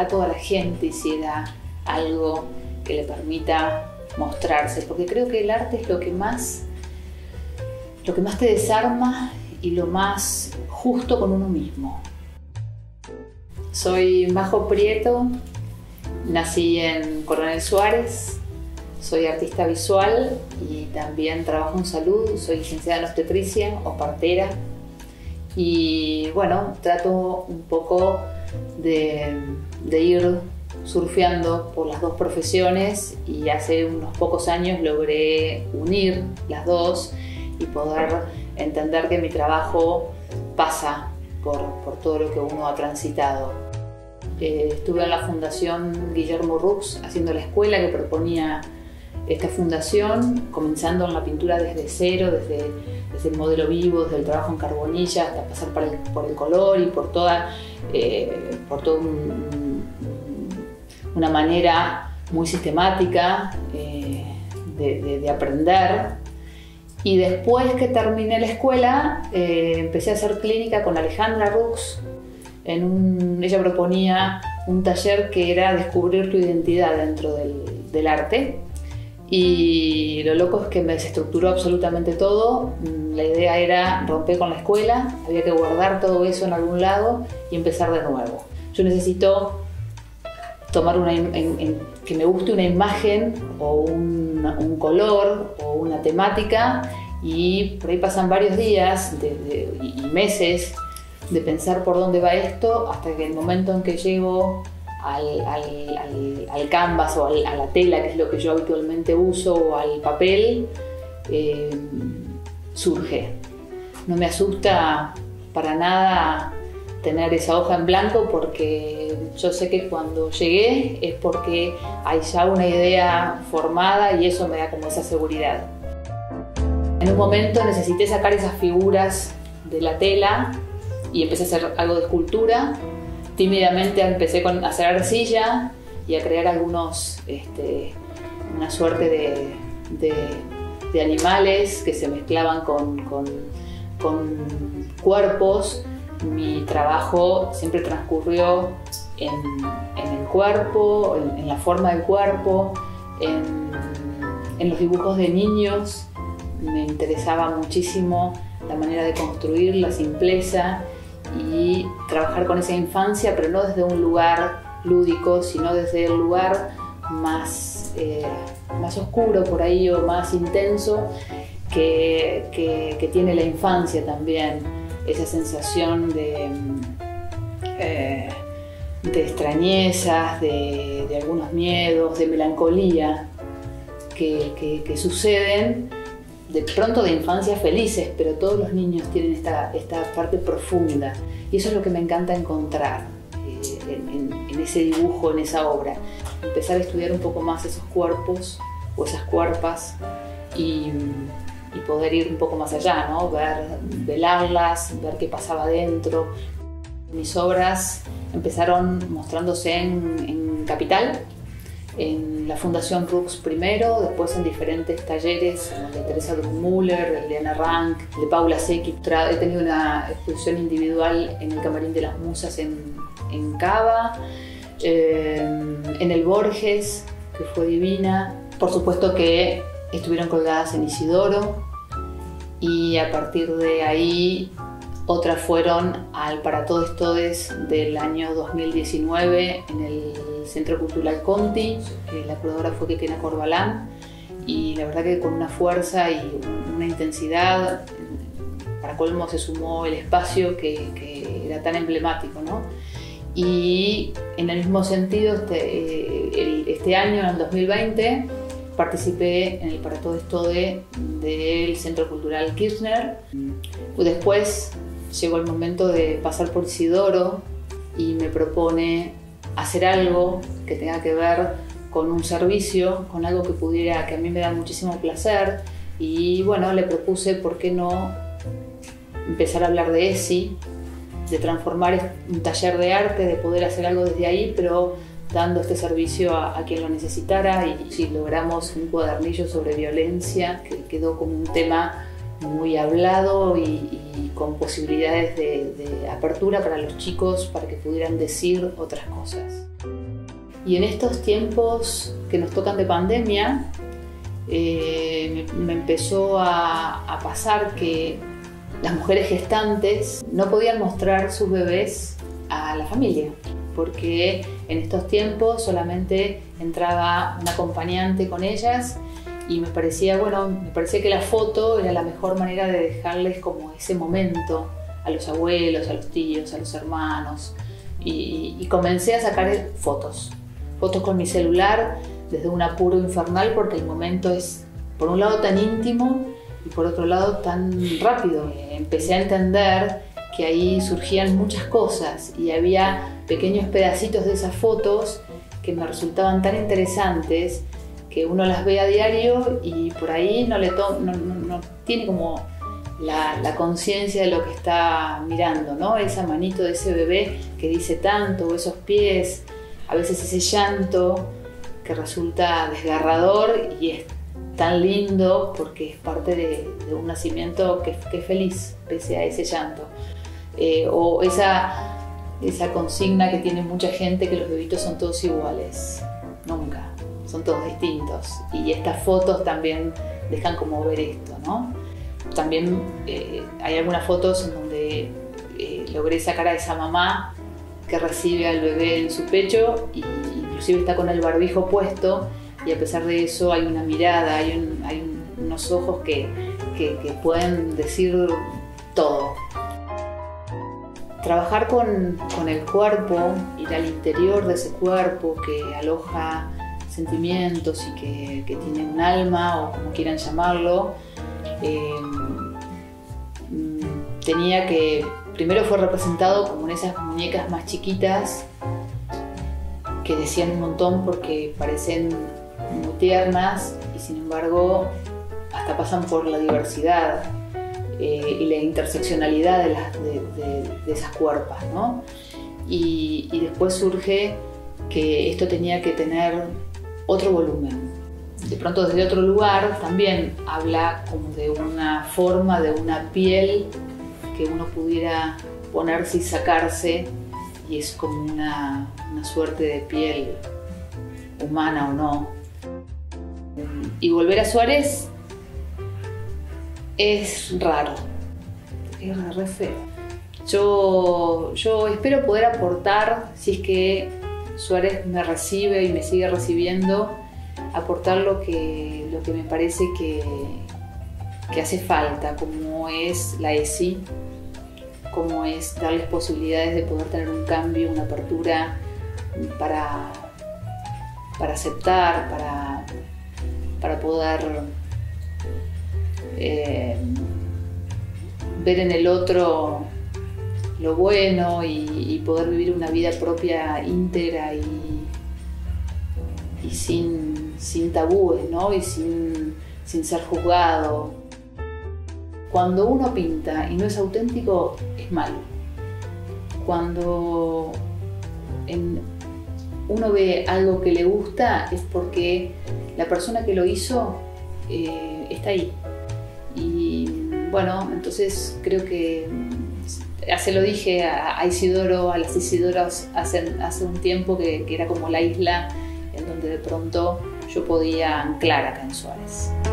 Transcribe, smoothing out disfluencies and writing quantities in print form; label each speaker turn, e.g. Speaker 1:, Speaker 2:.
Speaker 1: ojalá toda la gente hiciera algo que le permita mostrarse, porque creo que el arte es lo que más te desarma y lo más justo con uno mismo. Soy Majo Prieto, nací en Coronel Suárez, soy artista visual y también trabajo en salud, soy licenciada en obstetricia o partera y bueno, trato un poco de ir surfeando por las dos profesiones y hace unos pocos años logré unir las dos y poder entender que mi trabajo pasa por todo lo que uno ha transitado. Estuve en la Fundación Guillermo Rux haciendo la escuela que proponía esta fundación, comenzando en la pintura desde cero, desde el modelo vivo, desde el trabajo en carbonilla hasta pasar por el color y por toda una manera muy sistemática de aprender. Y después que terminé la escuela, empecé a hacer clínica con Alejandra Rux. Ella proponía un taller que era descubrir tu identidad dentro del arte. Y lo loco es que me desestructuró absolutamente todo. La idea era romper con la escuela, había que guardar todo eso en algún lado y empezar de nuevo. Yo necesito tomar que me guste una imagen o un color o una temática y por ahí pasan varios días y meses de pensar por dónde va esto hasta que el momento en que llego al canvas o a la tela, que es lo que yo habitualmente uso, o al papel, surge. No me asusta para nada tener esa hoja en blanco porque yo sé que cuando llegué es porque hay ya una idea formada y eso me da como esa seguridad. En un momento necesité sacar esas figuras de la tela y empecé a hacer algo de escultura. Tímidamente empecé a hacer arcilla y a crear una suerte de animales que se mezclaban con cuerpos. Mi trabajo siempre transcurrió en el cuerpo, en la forma del cuerpo, en los dibujos de niños. Me interesaba muchísimo la manera de construir, la simpleza y trabajar con esa infancia, pero no desde un lugar lúdico, sino desde el lugar más oscuro por ahí o más intenso que tiene la infancia también. Esa sensación de extrañezas, de algunos miedos, de melancolía que suceden de pronto de infancias felices, pero todos los niños tienen esta parte profunda y eso es lo que me encanta encontrar en ese dibujo, en esa obra. Empezar a estudiar un poco más esos cuerpos o esas cuerpas y poder ir un poco más allá, ¿no? Velarlas, ver qué pasaba dentro. Mis obras empezaron mostrándose en Capital, en la Fundación Rux primero, después en diferentes talleres, de Teresa Drummüller, de Ana Rank, de Paula Secchi. He tenido una exposición individual en el Camarín de las Musas en Cava, en el Borges, que fue divina. Por supuesto que estuvieron colgadas en Isidoro y a partir de ahí otras fueron al Para Todes Todes del año 2019 en el Centro Cultural Conti. La curadora fue Kekena Corbalán y la verdad que con una fuerza y una intensidad, para colmo se sumó el espacio que era tan emblemático, ¿no? Y en el mismo sentido este año, en el 2020, participé en el Para Todes Todes del Centro Cultural Kirchner. Después llegó el momento de pasar por Isidoro y me propone hacer algo que tenga que ver con un servicio, con algo que a mí me da muchísimo placer y bueno, le propuse por qué no empezar a hablar de ESI, de transformar un taller de arte, de poder hacer algo desde ahí, pero dando este servicio a quien lo necesitara y logramos un cuadernillo sobre violencia que quedó como un tema muy hablado y y con posibilidades de apertura para los chicos para que pudieran decir otras cosas. Y en estos tiempos que nos tocan de pandemia, me empezó a pasar que las mujeres gestantes no podían mostrar sus bebés a la familia, porque en estos tiempos solamente entraba un acompañante con ellas y me parecía que la foto era la mejor manera de dejarles como ese momento a los abuelos, a los tíos, a los hermanos, y comencé a sacar fotos con mi celular desde un apuro infernal, porque el momento es por un lado tan íntimo y por otro lado tan rápido. Empecé a entender que ahí surgían muchas cosas y había pequeños pedacitos de esas fotos que me resultaban tan interesantes que uno las ve a diario y por ahí no tiene como la conciencia de lo que está mirando, ¿no? Esa manito de ese bebé que dice tanto, esos pies, a veces ese llanto que resulta desgarrador y es tan lindo porque es parte de un nacimiento que es feliz pese a ese llanto. O esa consigna que tiene mucha gente, que los bebitos son todos iguales. Nunca, son todos distintos. Y estas fotos también dejan como ver esto, ¿no? También hay algunas fotos en donde logré sacar a esa mamá que recibe al bebé en su pecho y inclusive está con el barbijo puesto, y a pesar de eso hay una mirada, hay unos ojos que pueden decir todo. Trabajar con el cuerpo, ir al interior de ese cuerpo que aloja sentimientos y que tiene un alma, o como quieran llamarlo, tenía que... Primero fue representado como en esas muñecas más chiquitas que decían un montón porque parecen muy tiernas y sin embargo hasta pasan por la diversidad y la interseccionalidad de esas cuerpas, ¿no? Y después surge que esto tenía que tener otro volumen. De pronto desde otro lugar también habla como de una forma, de una piel que uno pudiera ponerse y sacarse, y es como una suerte de piel humana o no. Y volver a Suárez es raro, es re feo. Yo espero poder aportar, si es que Suárez me recibe y me sigue recibiendo, aportar lo que me parece que hace falta, como es la ESI, como es darles posibilidades de poder tener un cambio, una apertura para aceptar, para poder ver en el otro lo bueno y poder vivir una vida propia íntegra y sin tabúes, ¿no? Y sin ser juzgado. Cuando uno pinta y no es auténtico, es malo. Cuando uno ve algo que le gusta, es porque la persona que lo hizo está ahí. Y bueno, entonces creo que ya se lo dije a Isidoro, a las Isidoras hace un tiempo, que era como la isla en donde de pronto yo podía anclar acá en Suárez.